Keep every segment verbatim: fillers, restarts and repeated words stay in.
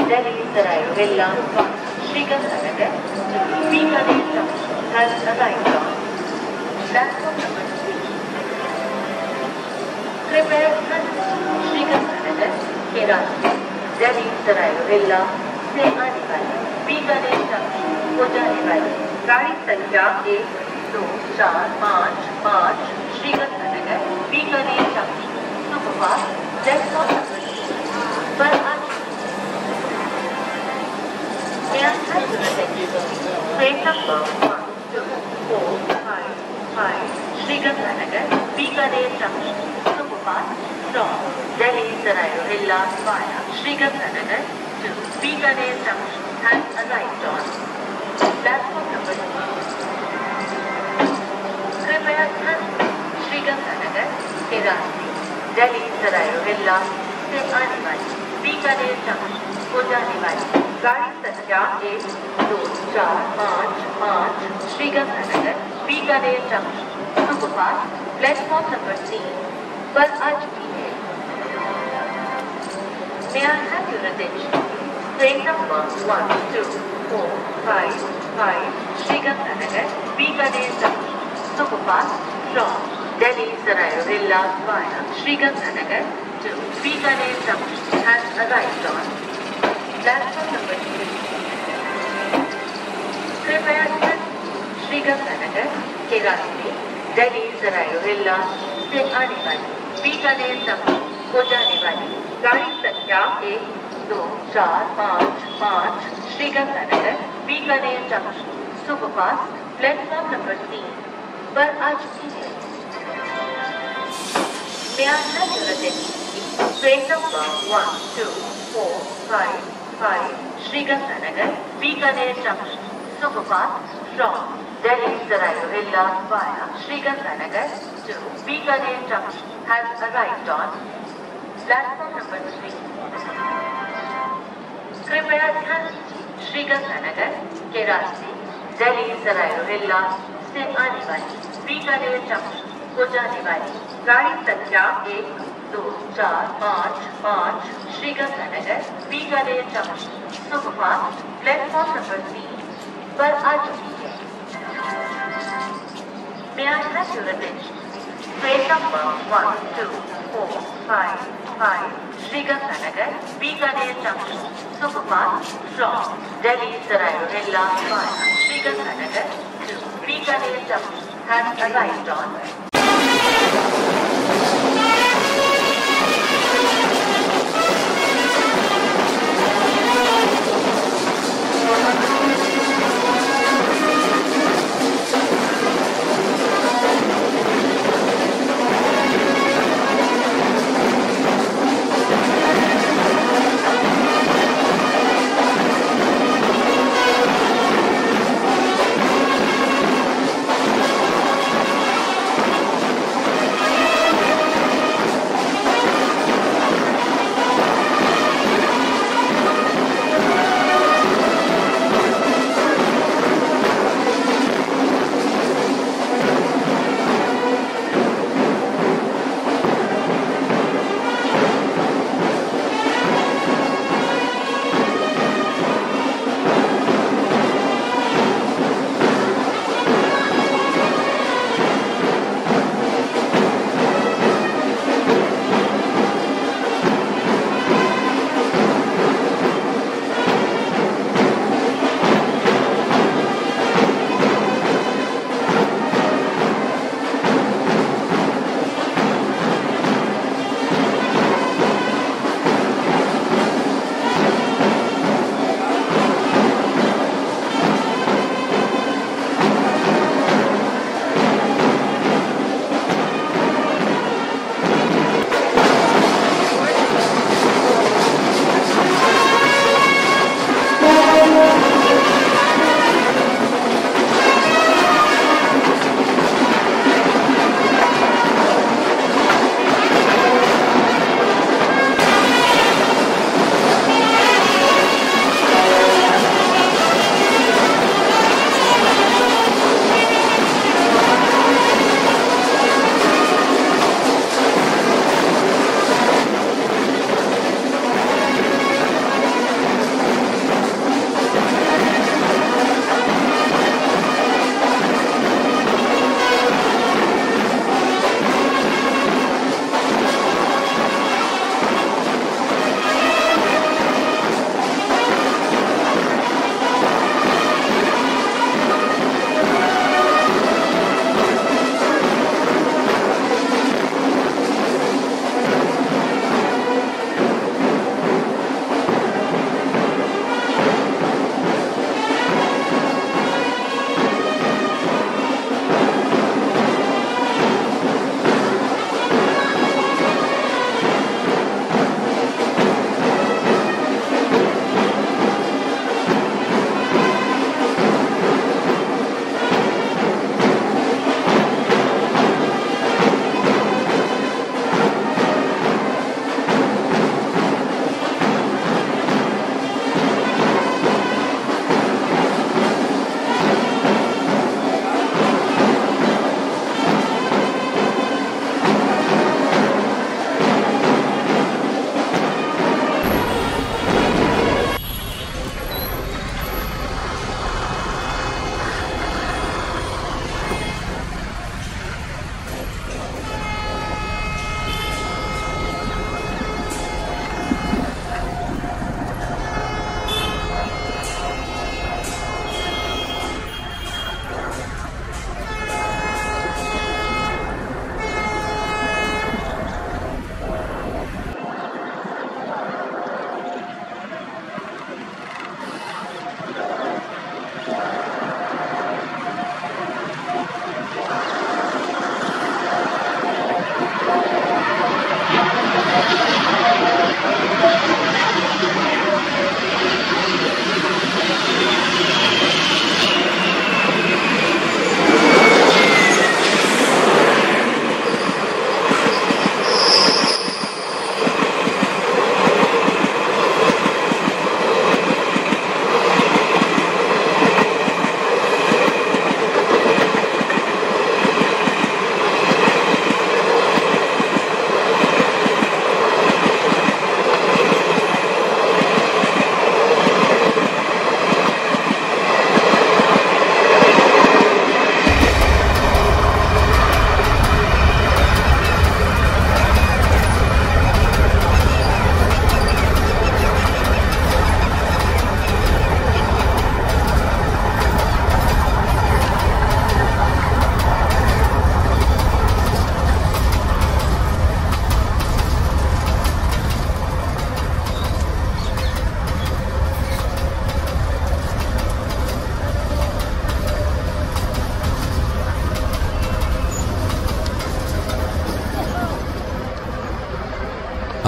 Delhi Sarai Rohilla Srikananagar to Bikaner Junction has arrived on platform number three. कृपया ध्यान श्रीगंगानगर के रास्ते दिल्ली सराय रोहिल्ला से आने वाली बीकानेर जंक्शन को जाने वाली गाड़ी संख्या एक दो चार पाँच पाँच Sriganganagar Bikaner junction superfast platform number पर आ चुकी है। May I have your attention? Train number one two four five five Sriganganagar Bikaner junction superfast from Delhi Sarai Rohilla via Srigangananagar to Bikaner Junction has arrived on platform number two. कृपया ध्यान श्रीगंगानगर के रास्ते दिल्ली सराय रोहिल्ला से आने वाली बीकानेर जंक्शन को जाने वाली गाड़ी संख्या एक दो चार पाँच पाँच Sriganganagar Bikaner junction superfast platform number तीन पर आ चुकी है। May I have your attention? Train number one two four five five Srigangananagar Bikaner Junction superfast from Delhi Sarai Rohilla via Srigangananagar to Bikaner Junction has arrived on platform number three. कृपया ध्यान श्रीगंगानगर के रास्ते दिल्ली सराय रोहिल्ला से आने वाली Bikaner junction को जाने वाली गाड़ी संख्या एक दो चार पाँच पाँच Sriganganagar Bikaner junction superfast platform number तीन पर आ चुकी है। May I have your attention? Train number one two four five five Sriganganagar Bikaner junction superfast from Delhi Sarai Rohilla via Srigangananagar to Bikaner Junction has arrived on platform number three. कृपया ध्यान दीजिए श्रीगंगानगर के रास्ते दिल्ली सराय रोहिल्ला से आने वाली बीकानेर जंक्शन को जाने वाली गाड़ी संख्या एक दो चार पाँच पाँच Sriganganagar Bikaner junction superfast platform number तीन पर आ चुकी है। May I have your attention? Train number one two four five five Srigangananagar Bikaner Junction superfast from Delhi Sarai Rohilla via Srigangananagar to Bikaner Junction has arrived on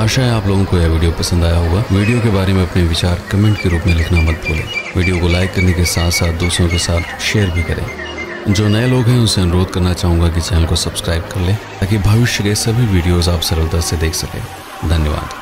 आशा है आप लोगों को यह वीडियो पसंद आया होगा। वीडियो के बारे में अपने विचार कमेंट के रूप में लिखना मत भूलें। वीडियो को लाइक करने के साथ साथ दूसरों के साथ शेयर भी करें। जो नए लोग हैं उनसे अनुरोध करना चाहूँगा कि चैनल को सब्सक्राइब कर लें ताकि भविष्य के सभी वीडियोज़ आप सरलता से देख सकें। धन्यवाद।